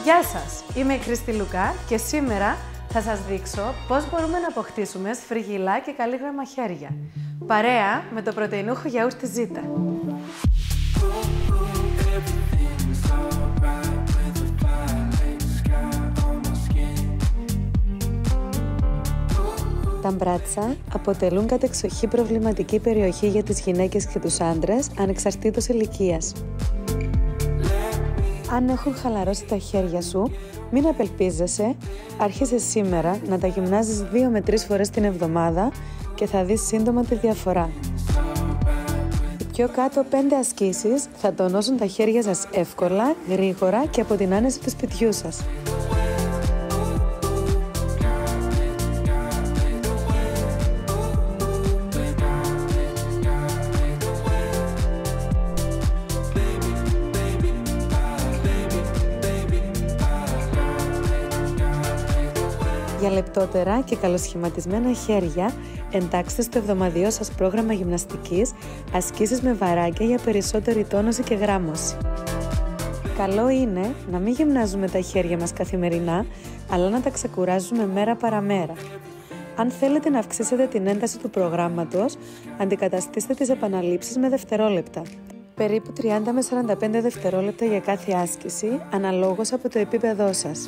Γεια σας, είμαι η Κρίστη Λουκά και σήμερα θα σας δείξω πώς μπορούμε να αποκτήσουμε σφριγγυλά και καλύγραμμα χέρια. Παρέα με το πρωτεϊνούχο γιαούρτι Ζήτα. Τα μπράτσα αποτελούν κατεξοχή προβληματική περιοχή για τις γυναίκες και τους άντρες, ανεξαρτήτως ηλικίας. Αν έχουν χαλαρώσει τα χέρια σου, μην απελπίζεσαι, άρχισε σήμερα να τα γυμνάζεις 2 με 3 φορές την εβδομάδα και θα δεις σύντομα τη διαφορά. Οι πιο κάτω 5 ασκήσεις θα τονώσουν τα χέρια σας εύκολα, γρήγορα και από την άνεση του σπιτιού σας. Για λεπτότερα και καλοσχηματισμένα χέρια, εντάξτε στο εβδομαδιαίο σας πρόγραμμα γυμναστικής ασκήσεις με βαράκια για περισσότερη τόνωση και γράμμωση. Καλό είναι να μην γυμνάζουμε τα χέρια μας καθημερινά, αλλά να τα ξεκουράζουμε μέρα παραμέρα. Αν θέλετε να αυξήσετε την ένταση του προγράμματος, αντικαταστήστε τις επαναλήψεις με δευτερόλεπτα. Περίπου 30 με 45 δευτερόλεπτα για κάθε άσκηση, αναλόγως από το επίπεδό σας.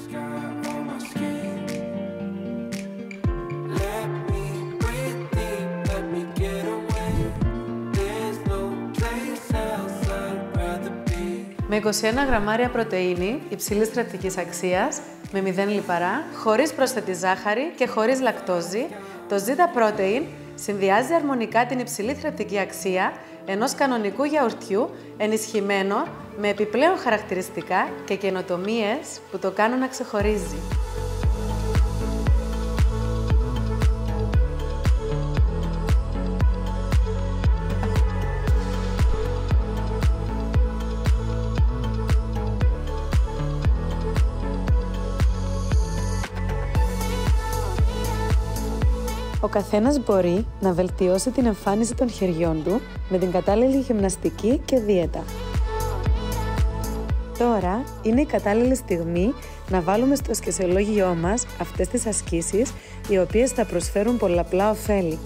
Με 21 γραμμάρια πρωτεΐνη υψηλής θρεπτικής αξίας, με 0 λιπαρά, χωρίς πρόσθετη ζάχαρη και χωρίς λακτόζη, το Zita Protein συνδυάζει αρμονικά την υψηλή θρεπτική αξία ενός κανονικού γιαουρτιού ενισχυμένο με επιπλέον χαρακτηριστικά και καινοτομίες που το κάνουν να ξεχωρίζει. Ο καθένας μπορεί να βελτιώσει την εμφάνιση των χεριών του με την κατάλληλη γυμναστική και δίαιτα. Τώρα είναι η κατάλληλη στιγμή να βάλουμε στο σκεσιολόγιό μας αυτές τις ασκήσεις, οι οποίες θα προσφέρουν πολλαπλά ωφέλη.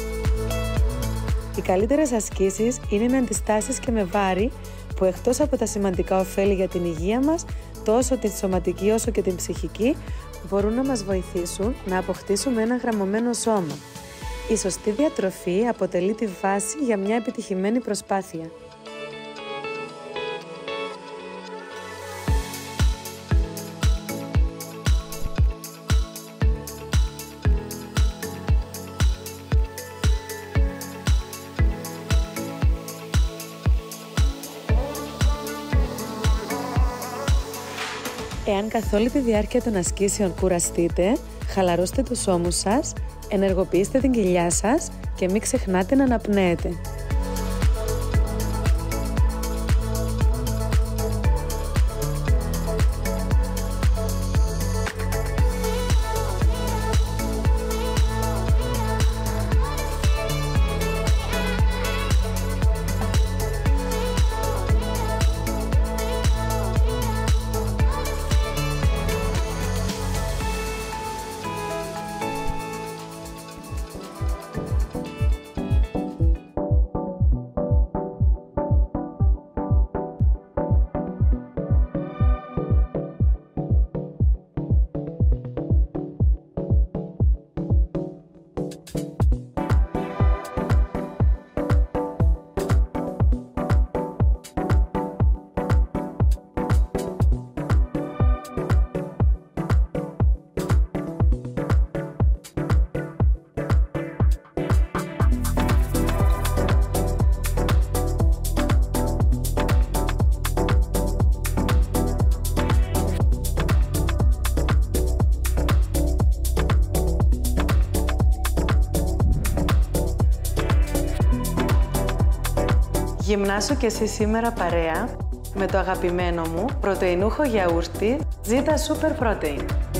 Οι καλύτερες ασκήσεις είναι με αντιστάσεις και με βάρη που εκτός από τα σημαντικά ωφέλη για την υγεία μας, τόσο την σωματική όσο και την ψυχική, μπορούν να μας βοηθήσουν να αποκτήσουμε ένα γραμμωμένο σώμα. Η σωστή διατροφή αποτελεί τη βάση για μια επιτυχημένη προσπάθεια. Εάν καθ' όλη τη διάρκεια των ασκήσεων κουραστείτε, χαλαρώστε τους ώμους σας, ενεργοποιήστε την κοιλιά σας και μην ξεχνάτε να αναπνέετε. Γυμνάσου και εσύ σήμερα παρέα με το αγαπημένο μου πρωτεϊνούχο γιαούρτι Zita Super Protein.